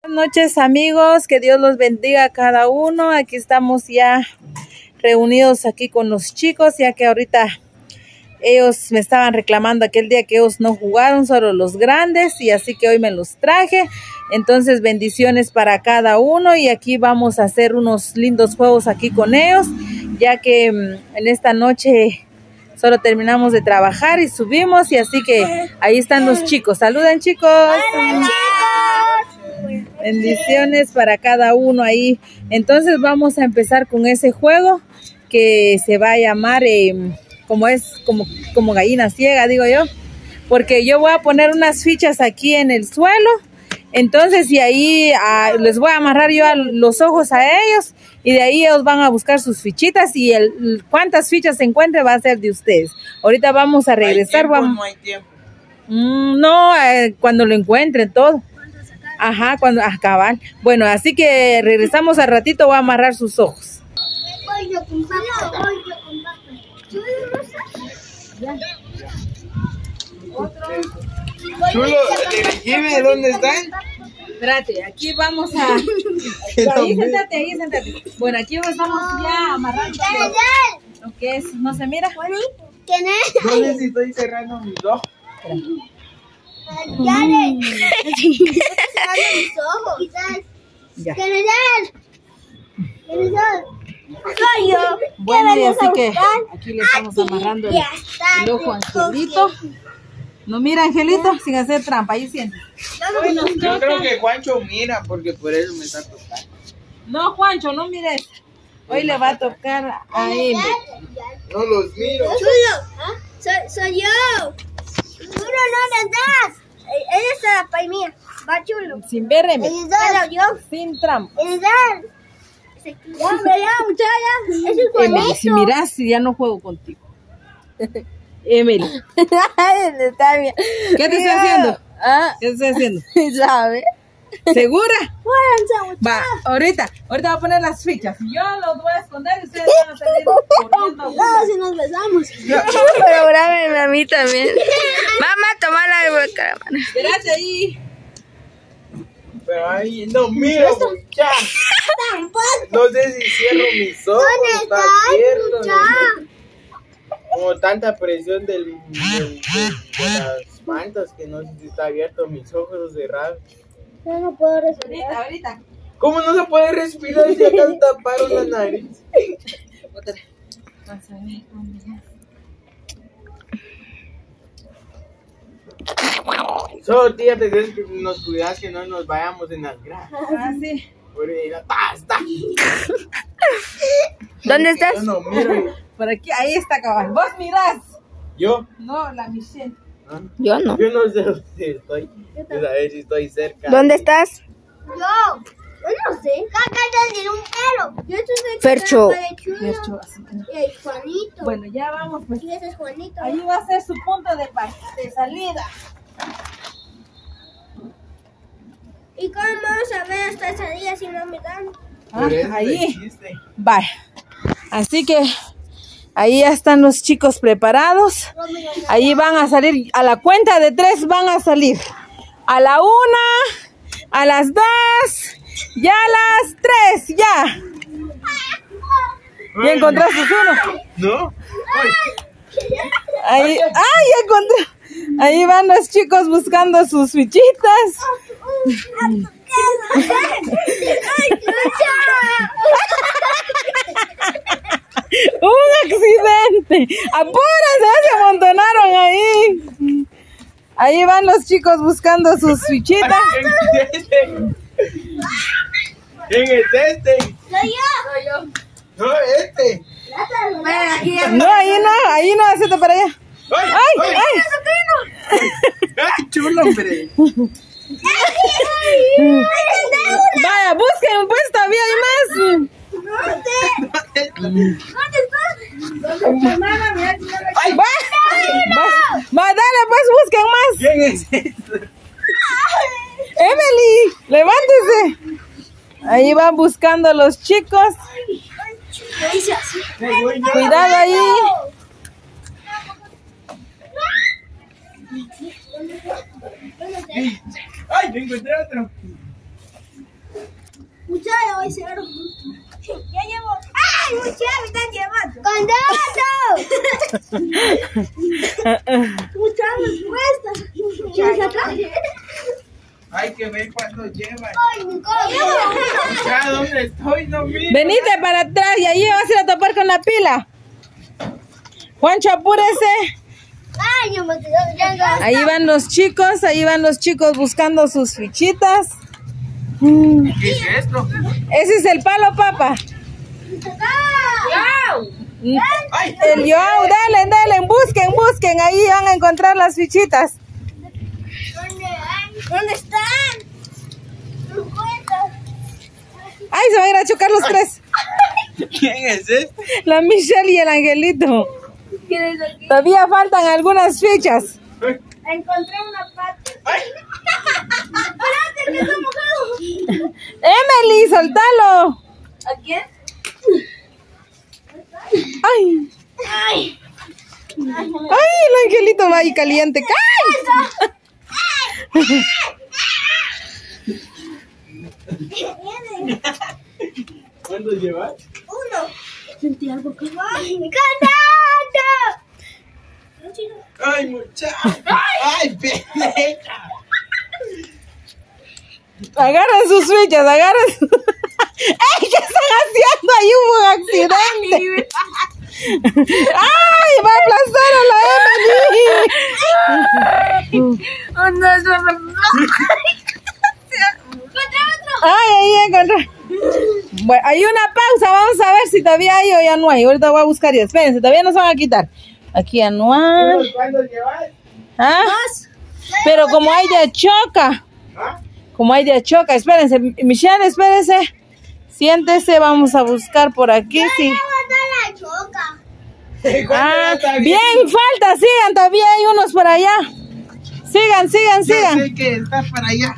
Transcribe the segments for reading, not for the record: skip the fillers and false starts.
Buenas noches, amigos, que Dios los bendiga a cada uno. Aquí estamos ya reunidos aquí con los chicos, ya que ahorita ellos me estaban reclamando aquel día que ellos no jugaron, solo los grandes, y así que hoy me los traje. Entonces bendiciones para cada uno, y aquí vamos a hacer unos lindos juegos aquí con ellos, ya que en esta noche solo terminamos de trabajar y subimos, y así que ahí están los chicos. Saluden, chicos. Hola, chicos. Bendiciones para cada uno ahí. Entonces vamos a empezar con ese juego que se va a llamar como gallina ciega, digo yo, porque yo voy a poner unas fichas aquí en el suelo. Entonces, y ahí les voy a amarrar yo los ojos a ellos, y de ahí ellos van a buscar sus fichitas, y cuántas fichas se encuentre va a ser de ustedes. Ahorita vamos a regresar. ¿Hay tiempo? No hay tiempo. No, cuando lo encuentren todo. Ajá, cuando cabal. Bueno, así que regresamos al ratito, voy a amarrar sus ojos. Chulo, dime dónde están. Espérate, aquí vamos a... Ahí siéntate. Bueno, aquí estamos ya amarrando lo que es, no se mira. ¿Quién es? No sé si estoy cerrando mis ojos. Ya le... cerrando mis ojos. Ya. ¿Quién es él? ¿Quién es él? Soy yo. Bueno, y así que aquí le estamos amarrando el ojo a Angelito. No mira, Angelito, sin hacer trampa, ahí siente. Yo creo que Juancho mira, porque por eso me está tocando. No, Juancho, no mires. Hoy le va a tocar a él. No los miro. Chulo, soy yo. Chulo, ¿dónde estás? Ella es la pay mía. Va, Chulo. Sin verme, Pero yo. sin trampa. Ya, muchacha. Es el Emily, si miras, ya no juego contigo. Emily, Está bien. ¿qué te estás haciendo? ¿Qué te estás haciendo? ¿Sabe? ¿Segura? Bueno, Va, ahorita voy a poner las fichas. Yo los voy a esconder y ustedes van a salir corriendo. no, si nos besamos. Pero grábenme a mí también. Mamá, toma la cámara. Espérate ahí. Pero ahí no miro, muchacha. No sé si cierro mis ojos. Está abierto. No sé. Como tanta presión de las mantas que no sé si está abierto, mis ojos cerrados. Yo no puedo respirar. Ahorita. ¿Cómo no se puede respirar si acá taparon la nariz? Vas a ver dónde ya. Solo tía, te tienes que nos cuidas que no nos vayamos en las gradas. Sí. Por ahí, ¡basta! ¿Dónde estás? Yo no miro. Por aquí, ahí está, cabal. ¿Vos mirás? ¿Yo? No, la Michelle. ¿Ah? Yo no. Yo no sé dónde estoy. Pues a ver si estoy cerca. ¿Dónde estás? Yo no sé. Acá te un pelo. Yo estoy Fercho. Fercho, así que no. Y hay Juanito. Bueno, ya vamos, pues. Y ese es Juanito. Ahí va a ser su punto de salida. ¿Y cómo vamos a ver hasta ese día si no me dan? Por eso Ahí. existe. Vaya. Así que ahí ya están los chicos preparados. Ahí van a salir, a la cuenta de 3 van a salir. A la 1, a las 2, ya a las 3, ya. ¿Ya encontraste uno? ¿No? Ahí, ¡ay, ya encontré! Ahí van los chicos buscando sus fichitas. ¡Un accidente! ¡Apúrense! Se amontonaron ahí. Ahí van los chicos buscando sus fichitas. ¿Quién es este? Soy yo. No, este. No, ahí no, hacete para allá. ¡Ay! ¡Ay, ay! ¡Ay, chulo, hombre! Vaya, busquen, pues todavía hay más. Va, dale, pues busquen más. ¿Quién es este? Emily, levántese. Ahí van buscando los chicos. Cuidado ahí. ¡Ay, yo encontré otro! voy cero. Ya llevo. ¡Ay, mucha me están llevando! ¡Candado! Mucha respuesta. ¿Quieres acá? Hay que ver cuánto llevan. ¡Ay, mi coño! Ya, ¿dónde estoy? No miro. Venite para atrás y ahí vas a ir a topar con la pila. Juancho, apúrese. ¡Ay, yo me quedo viendo! Ahí van los chicos buscando sus fichitas. ¿Qué es esto? Ese es el palo, papá. ¡Ay! El yo, dale, busquen, ahí van a encontrar las fichitas. ¿Dónde están? No encuentro. Ay, se van a ir a chocar los tres. ¿Quién es este? La Michelle y el Angelito. ¿Quién es aquí? Todavía faltan algunas fichas. Encontré una pata. ¡Ay! ¡Espérate, que está mojado! Emily, soltalo. ¿A quién? Ay, ¡Ay! el Angelito va ahí caliente. ¡Ay! ¿Cuántos llevas? Uno. Sentí algo que ¡ay, ¡cantando! ¡Ay, muchacha! ¡Ay, pendeja! Agarren sus fichas, agarren. ¡Ey, qué están haciendo! Ahí hubo un accidente. ¡Ay, va a aplastar a la Emily! ¡Oh, no! ¡Encontré otro! ¡Ay, ahí encontré! Bueno, hay una pausa, vamos a ver si todavía hay o ya no hay. Ahorita voy a buscar y espérense, todavía no se van a quitar. Aquí ya no hay. ¿Cuántos llevas? ¿Ah? Dos. Pero como hay de choca. ¿Ah? Como hay de choca, espérense. Michelle, espérense. Siéntese, vamos a buscar por aquí. Sí. La choca. Ah, bien, falta, sigan, todavía hay unos por allá. Sigan. Ya sé que está para allá.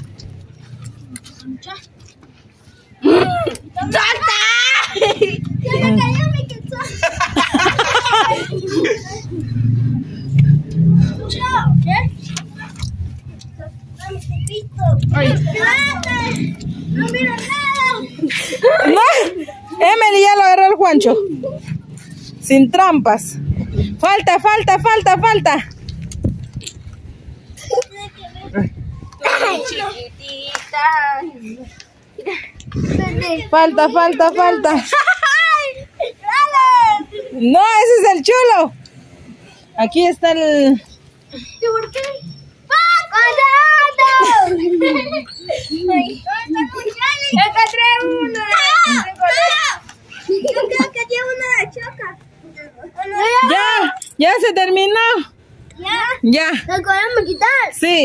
¡Salta! ¡Ya me cayó mi quetzal! ¡Dame cepito! ¡No miro nada! No, Emily ya lo agarró el Juancho. Sin trampas. Falta. Chiquitita. Falta. No, ese es el chulo. Aquí está el... ¿Y por qué? ¡Cuadrado! Encontré uno. Yo creo que tiene una de choca. Ya se terminó. Ya. ¿La podemos quitar? Sí.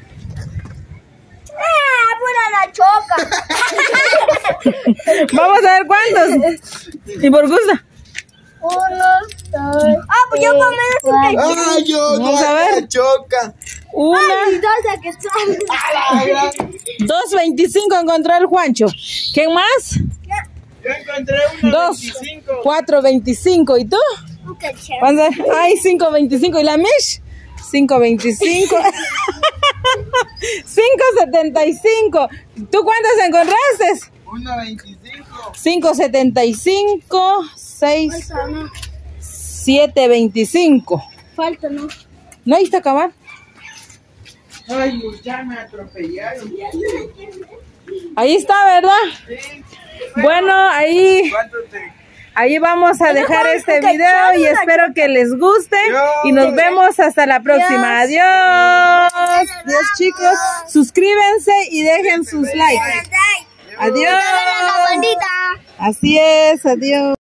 ¡Pura la choca! Vamos a ver cuántos. Y por gusto. 1, 2. Pues yo por menos que ¡Ay, yo! Vamos a ver. Choca! Una. 2.25 encontró el Juancho. ¿Quién más? Yo encontré uno 2. 4.25. ¿Y tú? Vamos a ver. Ay, 5.25. ¿Y la Mish? 5.25. 5.75. ¿Tú cuántas encontraste? 1.25. 5.75. 6. 7.25. Falta, ¿no? ¿No viste acabar? Ay, ya me atropellaron. Ahí está, ¿verdad? Sí. Bueno, ahí vamos a dejar este video y espero que les guste y nos vemos hasta la próxima. Adiós. Adiós, chicos. Suscríbanse y dejen sus likes. Adiós. Así es, adiós.